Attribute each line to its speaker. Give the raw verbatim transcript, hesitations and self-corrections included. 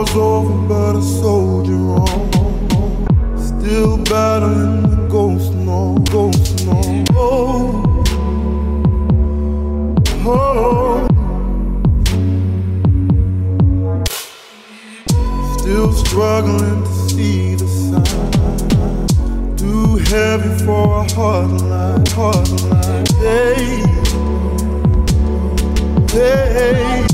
Speaker 1: war's over, but I soldier on. Still battling the ghost, no, ghost, no. Oh, oh. Still struggling to see the sign. Too heavy for a hard line, hard line. Hey, hey.